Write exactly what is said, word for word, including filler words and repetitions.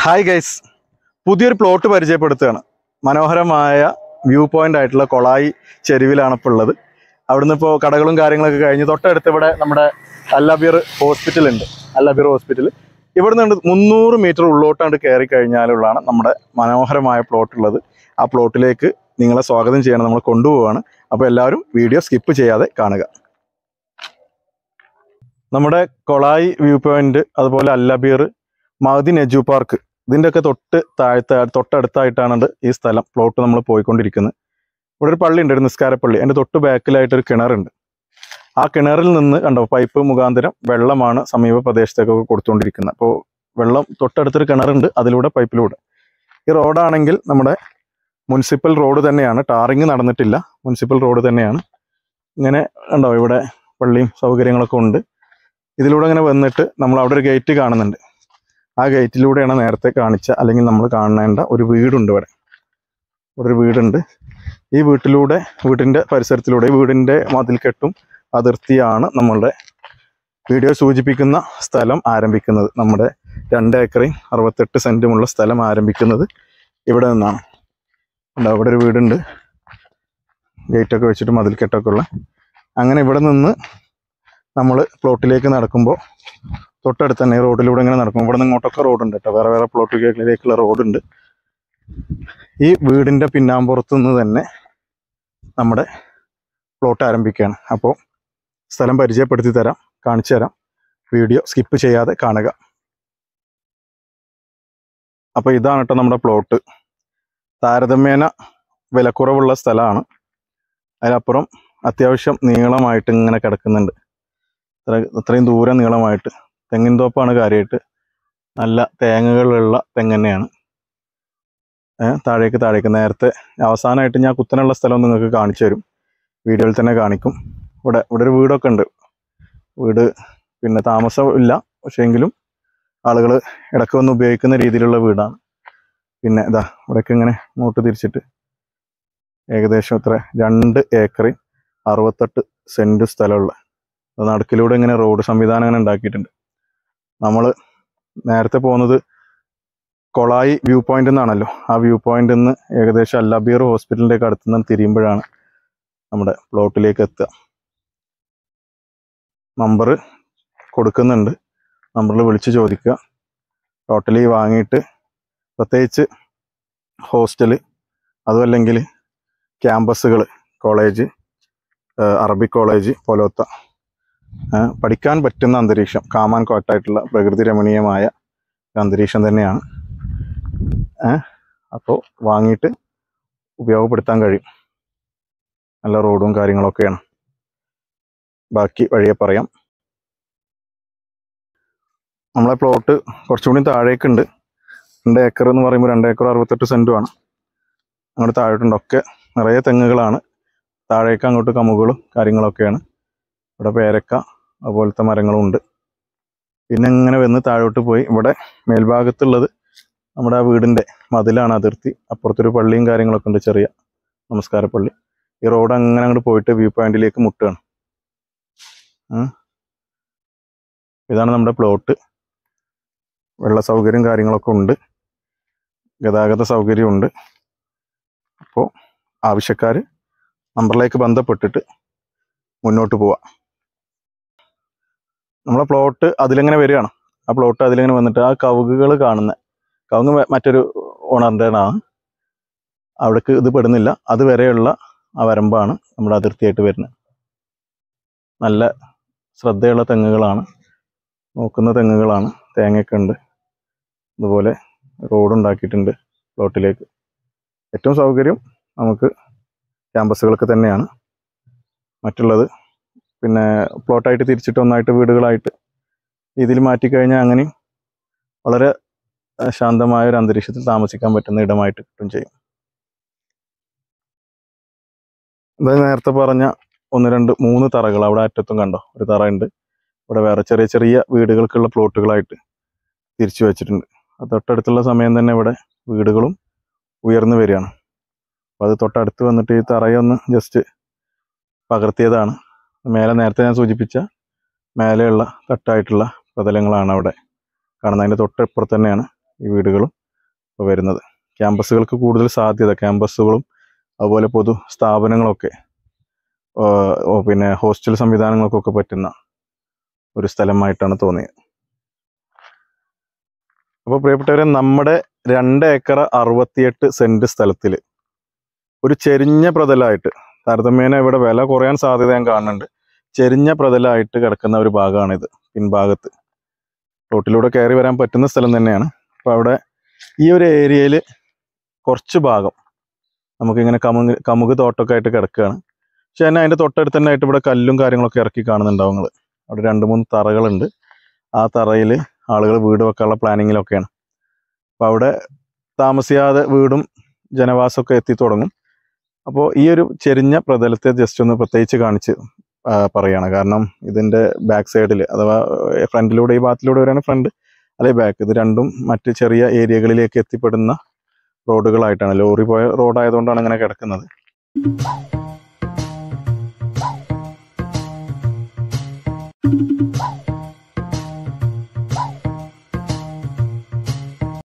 Hi guys, പുതിയൊരു plot പരിചയപ്പെടുത്തുകയാണ്. മനോഹരമായ വ്യൂ പോയിന്റ് ആയിട്ടുള്ള കൊളായി ചെരുവിലാണ് ഇപ്പോൾ ഉള്ളത്. അവിടുന്ന് ഇപ്പോൾ കടകളും കാര്യങ്ങളൊക്കെ കഴിഞ്ഞ് തൊട്ടടുത്ത് ഇവിടെ നമ്മുടെ അല്ലബീർ ഹോസ്പിറ്റൽ ഉണ്ട്. അല്ലബീർ ഹോസ്പിറ്റൽ ഇവിടെ നിന്ന് മുന്നൂറ് മീറ്റർ ഉള്ളോട്ടാണ്ട് കയറി കഴിഞ്ഞാലുള്ളതാണ് നമ്മുടെ മനോഹരമായ പ്ലോട്ട് ഉള്ളത്. ആ പ്ലോട്ടിലേക്ക് നിങ്ങളെ സ്വാഗതം ചെയ്യണം, നമ്മൾ കൊണ്ടുപോവുകയാണ്. അപ്പോൾ എല്ലാവരും വീഡിയോ സ്കിപ്പ് ചെയ്യാതെ കാണുക. നമ്മുടെ കൊളായി വ്യൂ പോയിന്റ്, അതുപോലെ അല്ലബീർ, മഹദി നെജു പാർക്ക്, ഇതിൻ്റെയൊക്കെ തൊട്ട് താഴത്തെ തൊട്ടടുത്തായിട്ടാണ് ഈ സ്ഥലം പ്ലോട്ട് നമ്മൾ പോയിക്കൊണ്ടിരിക്കുന്നത്. ഇവിടെ ഒരു പള്ളി ഉണ്ട്, ഒരു നിസ്കാരപ്പള്ളി. അതിൻ്റെ തൊട്ട് ബാക്കിലായിട്ടൊരു കിണറുണ്ട്. ആ കിണറിൽ നിന്ന് കണ്ടോ പൈപ്പ് മുഖാന്തരം വെള്ളമാണ് സമീപ പ്രദേശത്തേക്കൊക്കെ കൊടുത്തുകൊണ്ടിരിക്കുന്നത്. അപ്പോൾ വെള്ളം തൊട്ടടുത്തൊരു കിണറുണ്ട്, അതിലൂടെ പൈപ്പിലൂടെ. ഈ റോഡാണെങ്കിൽ നമ്മുടെ മുനിസിപ്പൽ റോഡ് തന്നെയാണ്, ടാറിങ് നടന്നിട്ടില്ല, മുനിസിപ്പൽ റോഡ് തന്നെയാണ്. ഇങ്ങനെ കണ്ടോ ഇവിടെ പള്ളിയും സൗകര്യങ്ങളൊക്കെ ഉണ്ട്. ഇതിലൂടെ ഇങ്ങനെ വന്നിട്ട് നമ്മൾ അവിടെ ഒരു ഗേറ്റ് കാണുന്നുണ്ട്. ആ ഗേറ്റിലൂടെയാണ് നേരത്തെ കാണിച്ച, അല്ലെങ്കിൽ നമ്മൾ കാണേണ്ട ഒരു വീടുണ്ട്. ഇവിടെ ഇവിടെ ഒരു വീടുണ്ട്. ഈ വീട്ടിലൂടെ, വീടിൻ്റെ പരിസരത്തിലൂടെ, ഈ വീടിൻ്റെ മതിൽക്കെട്ടും അതിർത്തിയാണ് നമ്മളുടെ വീഡിയോ സൂചിപ്പിക്കുന്ന സ്ഥലം ആരംഭിക്കുന്നത്. നമ്മുടെ രണ്ട് ഏക്കറയും അറുപത്തെട്ട് സെൻറ്റുമുള്ള സ്ഥലം ആരംഭിക്കുന്നത് ഇവിടെ നിന്നാണ്. ഉണ്ട്, അവിടെ ഒരു വീടുണ്ട്, ഗേറ്റൊക്കെ വെച്ചിട്ട് മതിൽക്കെട്ടൊക്കെ ഉള്ള. അങ്ങനെ ഇവിടെ നിന്ന് നമ്മൾ പ്ലോട്ടിലേക്ക് നടക്കുമ്പോൾ തൊട്ടടുത്ത് തന്നെ റോഡിലൂടെ ഇങ്ങനെ നടക്കും. ഇവിടെ നിന്ന് ഇങ്ങോട്ടൊക്കെ റോഡുണ്ട് കേട്ടോ, വേറെ വേറെ പ്ലോട്ടുകളിലേക്കുള്ള റോഡുണ്ട്. ഈ വീടിൻ്റെ പിന്നാമ്പുറത്ത് നിന്ന് തന്നെ നമ്മുടെ പ്ലോട്ട് ആരംഭിക്കുകയാണ്. അപ്പോൾ സ്ഥലം പരിചയപ്പെടുത്തി തരാം, കാണിച്ചു തരാം. വീഡിയോ സ്കിപ്പ് ചെയ്യാതെ കാണുക. അപ്പോൾ ഇതാണ് കേട്ടോ നമ്മുടെ പ്ലോട്ട്. താരതമ്യേന വിലക്കുറവുള്ള സ്ഥലമാണ്. അതിനപ്പുറം അത്യാവശ്യം നീളമായിട്ട് ഇങ്ങനെ കിടക്കുന്നുണ്ട്. ഇത്ര ഇത്രയും ദൂരം നീളമായിട്ട് തെങ്ങിൻ തോപ്പാണ് കാര്യമായിട്ട്. നല്ല തേങ്ങകളുള്ള തെങ്ങ് തന്നെയാണ്. താഴേക്ക് താഴേക്ക് നേരത്തെ അവസാനമായിട്ട് ഞാൻ കുത്തനുള്ള സ്ഥലം നിങ്ങൾക്ക് കാണിച്ചു തരും, വീഡിയോയിൽ തന്നെ കാണിക്കും. ഇവിടെ ഇവിടെ ഒരു വീടൊക്കെ ഉണ്ട്. വീട് പിന്നെ താമസം ഇല്ല, പക്ഷേ എങ്കിലും ആളുകൾ ഇടയ്ക്ക് വന്ന് ഉപയോഗിക്കുന്ന രീതിയിലുള്ള വീടാണ്. പിന്നെ ഇതാ ഇവിടെയൊക്കെ ഇങ്ങനെ ഇങ്ങോട്ട് തിരിച്ചിട്ട് ഏകദേശം ഇത്ര രണ്ട് ഏക്കറിൽ അറുപത്തെട്ട് സെൻറ്റ് സ്ഥലമുള്ള നടുക്കിലൂടെ ഇങ്ങനെ റോഡ് സംവിധാനം അങ്ങനെ ഉണ്ടാക്കിയിട്ടുണ്ട്. നമ്മൾ നേരത്തെ പോകുന്നത് കൊളായി വ്യൂ പോയിന്റ് എന്നാണല്ലോ. ആ വ്യൂ പോയിന്റിൽ നിന്ന് ഏകദേശം അല്ലബീർ ഹോസ്പിറ്റലിൻ്റെ ഒക്കെ അടുത്ത് നിന്ന് തിരിയുമ്പോഴാണ് നമ്മുടെ പ്ലോട്ടിലേക്ക് എത്തുക. നമ്പർ കൊടുക്കുന്നുണ്ട്, നമ്പറിൽ വിളിച്ച് ചോദിക്കുക. ടോട്ടലി വാങ്ങിയിട്ട് പ്രത്യേകിച്ച് ഹോസ്റ്റല്, അതുമല്ലെങ്കിൽ ക്യാമ്പസുകൾ, കോളേജ്, അറബിക് കോളേജ് പോലത്തെ പഠിക്കാൻ പറ്റുന്ന അന്തരീക്ഷം, കാമാൻ കോട്ടായിട്ടുള്ള പ്രകൃതി രമണീയമായ അന്തരീക്ഷം തന്നെയാണ്. അപ്പോൾ വാങ്ങിയിട്ട് ഉപയോഗപ്പെടുത്താൻ കഴിയും. നല്ല റോഡും കാര്യങ്ങളൊക്കെയാണ്. ബാക്കി വഴിയെ പറയാം. നമ്മളെ പ്ലോട്ട് കുറച്ചുകൂടി താഴേക്കുണ്ട്. രണ്ട് ഏക്കർ എന്ന് പറയുമ്പോൾ രണ്ട് ഏക്കർ അറുപത്തെട്ട് സെൻറ്റുമാണ്. അങ്ങോട്ട് താഴോട്ടുണ്ട്, ഒക്കെ നിറയെ തെങ്ങുകളാണ്. താഴേക്ക് അങ്ങോട്ട് കമുകളും കാര്യങ്ങളൊക്കെയാണ്. ഇവിടെ പേരക്ക അതുപോലത്തെ മരങ്ങളും ഉണ്ട്. പിന്നെ ഇങ്ങനെ വന്ന് താഴോട്ട് പോയി ഇവിടെ മേൽഭാഗത്തുള്ളത് നമ്മുടെ ആ വീടിൻ്റെ മതിലാണ്, അതിർത്തി. അപ്പുറത്തൊരു പള്ളിയും കാര്യങ്ങളൊക്കെ ഉണ്ട്, ചെറിയ നമസ്കാരപ്പള്ളി. ഈ റോഡ് അങ്ങനെ അങ്ങോട്ട് പോയിട്ട് വ്യൂ പോയിന്റിലേക്ക് മുട്ടുകയാണ്. ഇതാണ് നമ്മുടെ പ്ലോട്ട്. വെള്ള സൗകര്യം കാര്യങ്ങളൊക്കെ ഉണ്ട്, ഗതാഗത സൗകര്യമുണ്ട്. അപ്പോൾ ആവശ്യക്കാർ നമ്പറിലേക്ക് ബന്ധപ്പെട്ടിട്ട് മുന്നോട്ട് പോവാം. നമ്മളെ പ്ലോട്ട് അതിലിങ്ങനെ വരികയാണ്. ആ പ്ലോട്ട് അതിലിങ്ങനെ വന്നിട്ട് ആ കവുകുകൾ കാണുന്ന കവുങ്ങ് മറ്റൊരു ഓണറിൻ്റെതാണ്. അവിടേക്ക് ഇത് പെടുന്നില്ല. അതുവരെയുള്ള ആ വരമ്പാണ് നമ്മുടെ അതിർത്തിയായിട്ട് വരുന്നത്. നല്ല ശ്രദ്ധയുള്ള തെങ്ങുകളാണ്, നോക്കുന്ന തെങ്ങുകളാണ്. തേങ്ങയൊക്കെ ഉണ്ട്. അതുപോലെ റോഡുണ്ടാക്കിയിട്ടുണ്ട് പ്ലോട്ടിലേക്ക്. ഏറ്റവും സൗകര്യം നമുക്ക് ക്യാമ്പസുകൾക്ക് തന്നെയാണ്. മറ്റുള്ളത് പിന്നെ പ്ലോട്ടായിട്ട് തിരിച്ചിട്ട് ഒന്നായിട്ട് വീടുകളായിട്ട് ഇതിൽ മാറ്റിക്കഴിഞ്ഞാൽ അങ്ങനെ വളരെ ശാന്തമായ ഒരു അന്തരീക്ഷത്തിൽ താമസിക്കാൻ പറ്റുന്ന ഇടമായിട്ട് കിട്ടും ചെയ്യും. അതായത് നേരത്തെ പറഞ്ഞ ഒന്ന് രണ്ട് മൂന്ന് തറകൾ അവിടെ അറ്റത്തും കണ്ടോ, ഒരു തറ ഉണ്ട്. ഇവിടെ വേറെ ചെറിയ ചെറിയ വീടുകൾക്കുള്ള പ്ലോട്ടുകളായിട്ട് തിരിച്ചു വെച്ചിട്ടുണ്ട്. അത് തൊട്ടടുത്തുള്ള സമയം തന്നെ ഇവിടെ വീടുകളും ഉയർന്നു വരികയാണ്. അപ്പോൾ അത് തൊട്ടടുത്ത് വന്നിട്ട് ഈ തറയൊന്ന് ജസ്റ്റ് പകർത്തിയതാണ്. മേലെ നേരത്തെ ഞാൻ സൂചിപ്പിച്ച മേലെയുള്ള തട്ടായിട്ടുള്ള പ്രതലങ്ങളാണ് അവിടെ കാണുന്നത്. അതിൻ്റെ തൊട്ടപ്പുറത്ത് തന്നെയാണ് ഈ വീടുകളും ഇപ്പോൾ വരുന്നത്. ക്യാമ്പസുകൾക്ക് കൂടുതൽ സാധ്യത, ക്യാമ്പസുകളും അതുപോലെ പൊതു സ്ഥാപനങ്ങളൊക്കെ പിന്നെ ഹോസ്റ്റൽ സംവിധാനങ്ങൾക്കൊക്കെ പറ്റുന്ന ഒരു സ്ഥലമായിട്ടാണ് തോന്നിയത്. അപ്പോൾ പ്രിയപ്പെട്ടവരെ, നമ്മുടെ രണ്ട് ഏക്കർ അറുപത്തിയെട്ട് സെൻറ്റ് സ്ഥലത്തിൽ ഒരു ചെരിഞ്ഞ പ്രതലമായിട്ട്, താരതമ്യേന ഇവിടെ വില കുറയാൻ സാധ്യത ഞാൻ കാണുന്നുണ്ട്, ചെരിഞ്ഞ പ്രതലമായിട്ട് കിടക്കുന്ന ഒരു ഭാഗമാണിത്. പിൻഭാഗത്ത് റോട്ടിലൂടെ കയറി വരാൻ പറ്റുന്ന സ്ഥലം തന്നെയാണ്. അപ്പോൾ അവിടെ ഈ ഒരു ഏരിയയിൽ കുറച്ച് ഭാഗം നമുക്കിങ്ങനെ കമുക് കമുക് തോട്ടമൊക്കെ ആയിട്ട് കിടക്കുകയാണ്. പക്ഷേ തന്നെ അതിൻ്റെ തൊട്ടടുത്ത് തന്നെ ആയിട്ട് ഇവിടെ കല്ലും കാര്യങ്ങളൊക്കെ ഇറക്കി കാണുന്നുണ്ടാവും നിങ്ങൾ. അവിടെ രണ്ട് മൂന്ന് തറകളുണ്ട്. ആ തറയിൽ ആളുകൾ വീട് വെക്കാനുള്ള പ്ലാനിങ്ങിലൊക്കെയാണ്. അപ്പോൾ അവിടെ താമസിയാതെ വീടും ജനവാസമൊക്കെ എത്തി തുടങ്ങും. അപ്പോൾ ഈ ഒരു ചെരിഞ്ഞ പ്രതലത്തെ ജസ്റ്റ് ഒന്ന് പ്രത്യേകിച്ച് കാണിച്ച് പറയുകയാണ്. കാരണം ഇതിൻ്റെ ബാക്ക് സൈഡിൽ, അഥവാ ഫ്രണ്ടിലൂടെ, ഈ ഭാഗത്തിലൂടെ വരികയാണ് ഫ്രണ്ട്, അല്ലെങ്കിൽ ബാക്ക്, ഇത് രണ്ടും മറ്റ് ചെറിയ ഏരിയകളിലേക്ക് എത്തിപ്പെടുന്ന റോഡുകളായിട്ടാണ്. ലോറി പോയ റോഡായതുകൊണ്ടാണ് അങ്ങനെ കിടക്കുന്നത്.